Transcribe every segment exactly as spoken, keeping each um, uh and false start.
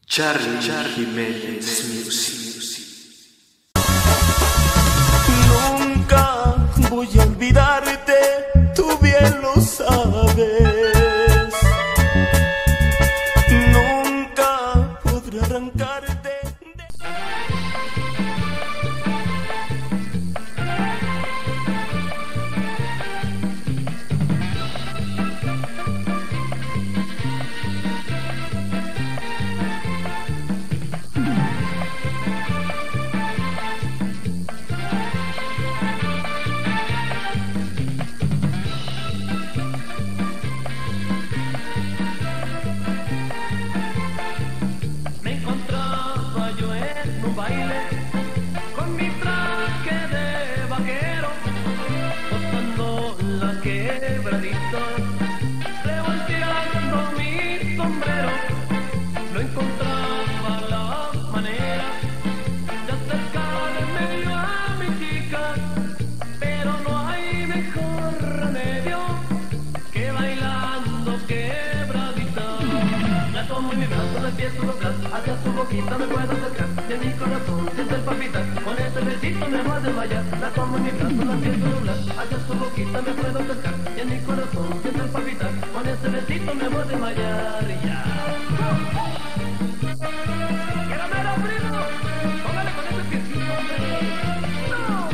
Charlie, Charlie Jiménez Music. Nunca voy a olvidarte, tú bien lo sabes. Nunca podré arrancarte. Hacia su boquita me puedo acercar, de mi corazón siente el palpitar, con ese besito me voy a desmayar, la tomo en mi brazo, la siento doblar, hacia su boquita me puedo acercar, de mi corazón siente el palpitar, con ese besito me voy a desmayar, y ya. ¡Quéramelo, primo! ¡Póngale con ese piecito, hombre! ¡No!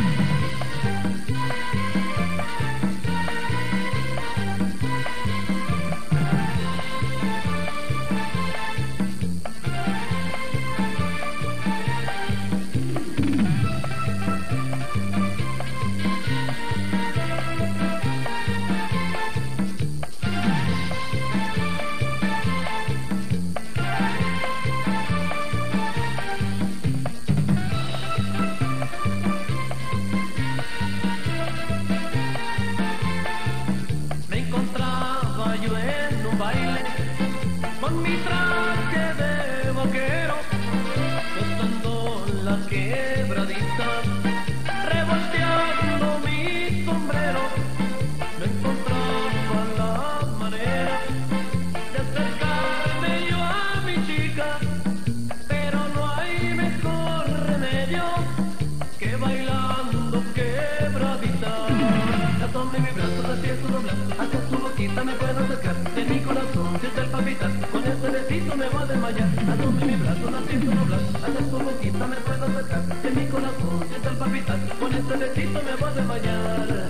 Con mi traje de vaquero, tostando las quebraditas, revolteando mi sombrero, no encontraba la manera de acercarme yo a mi chica, pero no hay mejor remedio que bailando quebraditas. La tomé en mi brazo, la empiezo a doblar, hacia su boquita me puedo acercar, de mi corazón siente el palpitar, con ese besito me va a desmayar, la tomé en mi brazo, la empiezo a doblar, hacia su boquita me puedo acercar, de mi corazón siente el palpitar, con ese besito me va a desmayar.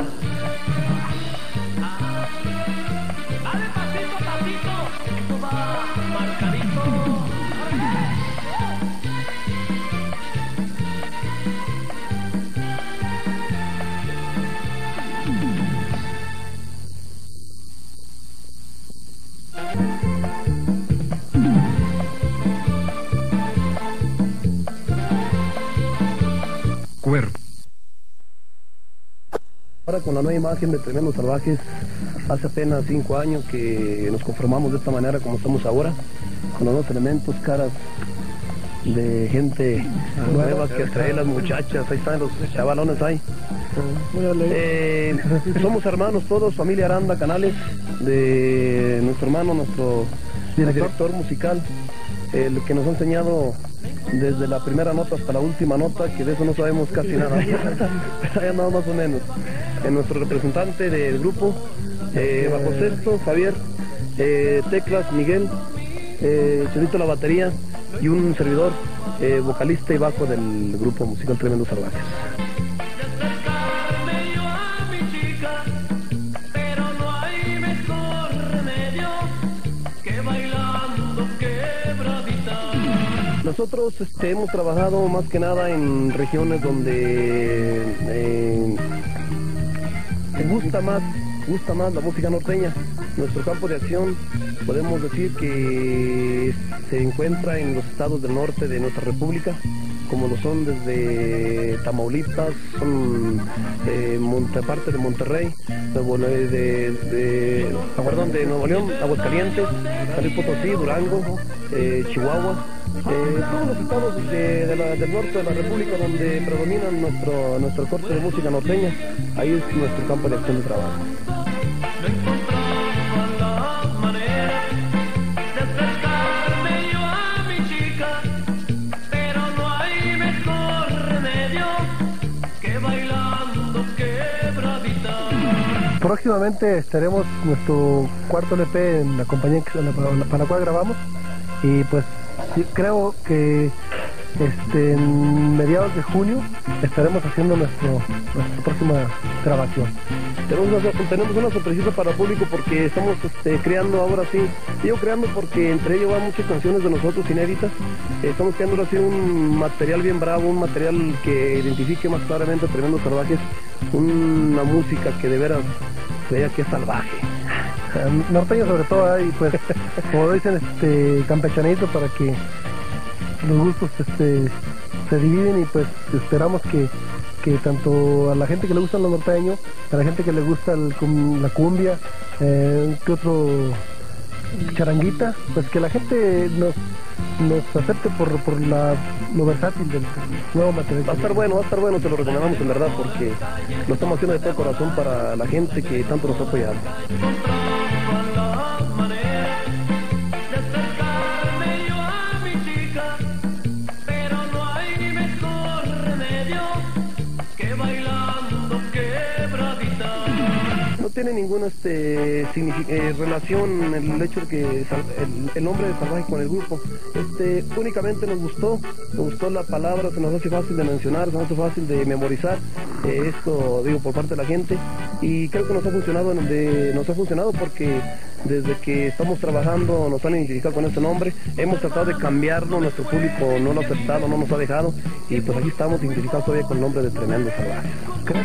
Ah, dale pasito a pasito, esto va marcadito. Cuerpo. Ahora con la nueva imagen de Tremendos Salvajes, hace apenas cinco años que nos conformamos de esta manera como estamos ahora, con los dos elementos, caras de gente nueva que trae las muchachas, ahí están los chavalones ahí. Eh, somos hermanos todos, familia Aranda Canales, de nuestro hermano, nuestro director musical, el que nos ha enseñado desde la primera nota hasta la última nota, que de eso no sabemos casi nada. Ahí andamos más o menos. En nuestro representante del grupo, eh, bajo sexto, Javier, eh, teclas, Miguel, eh, Chorito la batería y un servidor, eh, vocalista y bajo del grupo musical Tremendos Salvajes. Nosotros este, hemos trabajado más que nada en regiones donde eh, gusta más, gusta más la música norteña. Nuestro campo de acción podemos decir que se encuentra en los estados del norte de nuestra república, como lo son desde Tamaulipas, son eh, Monte, parte de Monterrey, de, de, de, perdón, de Nuevo León, Aguascalientes, San Luis Potosí, Durango, eh, Chihuahua. Eh, todos los estados de, de la, del norte de la república donde predomina nuestro, nuestro corte de música norteña, ahí es nuestro campo de acción de trabajo. próximamente estaremos nuestro cuarto L P en la compañía para la cual grabamos, y pues sí, creo que este, en mediados de junio estaremos haciendo nuestro, nuestra próxima grabación. Tenemos una, tenemos una sorpresita para el público porque estamos este, creando ahora sí, digo creando porque entre ellos van muchas canciones de nosotros inéditas. Eh, estamos creando ahora sí un material bien bravo, un material que identifique más claramente a Tremendos Salvajes, una música que de veras se vea que es salvaje. Norteño sobre todo, ¿eh? Y pues como dicen, este campechanito, para que los gustos este, se dividen, y pues esperamos que, que tanto a la gente que le gusta lo norteño, a la gente que le gusta el, la cumbia, eh, que otro charanguita, pues que la gente nos, nos acepte por, por la, lo versátil del nuevo material. Va a estar bueno, va a estar bueno, te lo recomendamos en verdad, porque lo estamos haciendo de todo corazón para la gente que tanto nos ha apoyado. No tiene ninguna este, eh, relación el hecho de que el, el nombre de Salvaje con el grupo. Este, únicamente nos gustó, nos gustó la palabra, se nos hace fácil de mencionar, se nos hace fácil de memorizar, eh, esto digo por parte de la gente, y creo que nos ha funcionado, de, nos ha funcionado porque desde que estamos trabajando nos han identificado con este nombre, hemos tratado de cambiarlo, nuestro público no lo ha aceptado, no nos ha dejado, y pues aquí estamos identificados todavía con el nombre de Tremendos Salvajes. ¿Crees?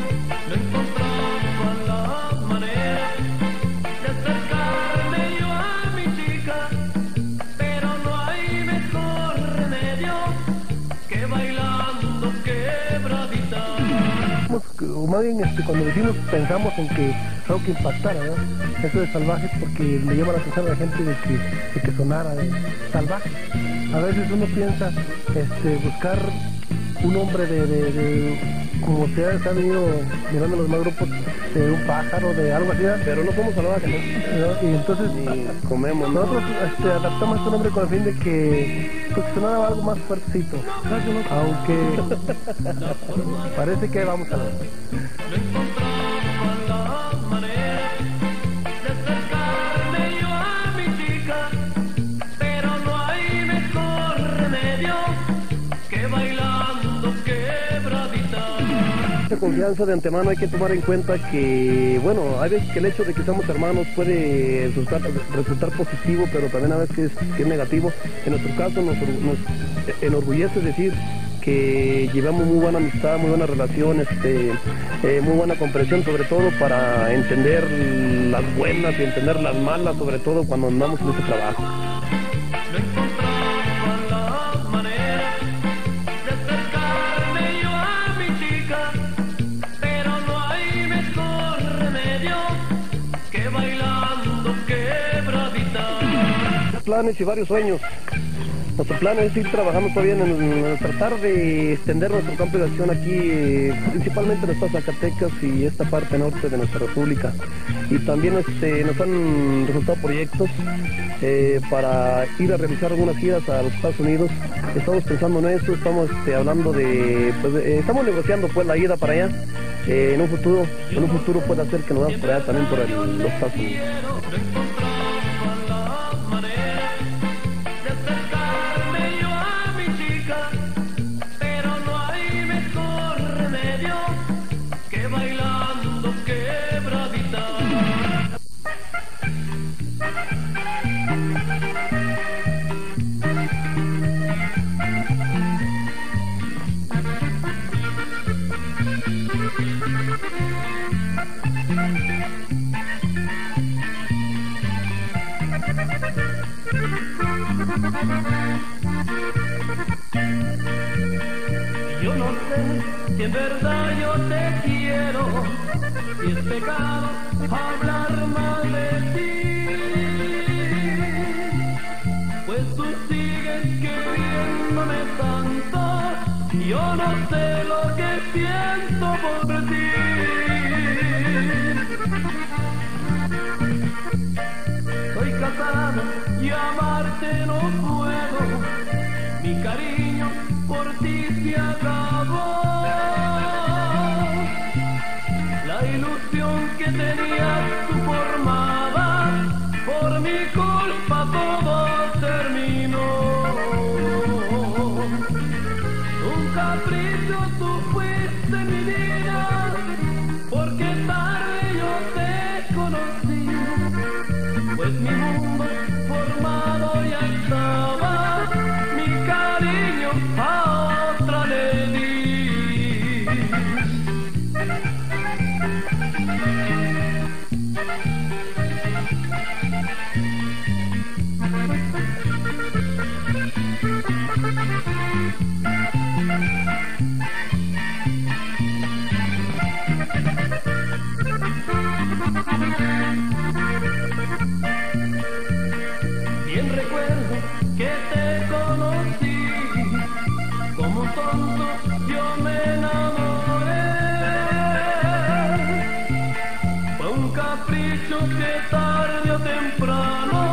O más bien este, cuando decimos, pensamos en que es algo que impactara, ¿no? Eso de Salvajes, porque le llama la atención a la gente de que, de que sonara de salvaje. A veces uno piensa este, buscar un nombre de, de, de como se ha, se ha venido mirando los demás grupos, de un pájaro, de algo así, ¿verdad? Pero no somos salvajes, ¿no? Y entonces ni comemos, ¿no? Nosotros este, adaptamos este nombre con el fin de que, pues, que sonara algo más fuertecito, aunque parece que vamos a ver. Confianza de antemano. Hay que tomar en cuenta que, bueno, hay veces que el hecho de que seamos hermanos puede resultar, resultar positivo, pero también a veces que es, que es negativo. En nuestro caso nos, nos enorgullece decir que llevamos muy buena amistad, muy buena relación, este, eh, muy buena comprensión, sobre todo para entender las buenas y entender las malas, sobre todo cuando andamos en este trabajo. Planes y varios sueños. Nuestro plan es ir trabajando todavía en, en tratar de extender nuestro campo de acción aquí, eh, principalmente en estas Zacatecas y esta parte norte de nuestra república. Y también este, nos han resultado proyectos eh, para ir a realizar algunas giras a los Estados Unidos. Estamos pensando en eso, estamos este, hablando de, pues, eh, estamos negociando pues la ida para allá. Eh, en un futuro, en un futuro puede ser que nos vamos por allá también por el, los Estados Unidos. Yo no sé si en verdad yo te quiero, si es pecado hablar mal de ti, pues tú sigues queriéndome tanto, yo no sé lo que siento por ti. Soy casado y amarte no puedo, mi cariño por ti se acabó, la ilusión que tenía capricho tú fuiste mi vida, porque tarde yo te conocí, pues mi mundo formado ya estaba, mi cariño a otra le di. Bien recuerdo que te conocí, como un tonto yo me enamoré. Fue un capricho que tarde o temprano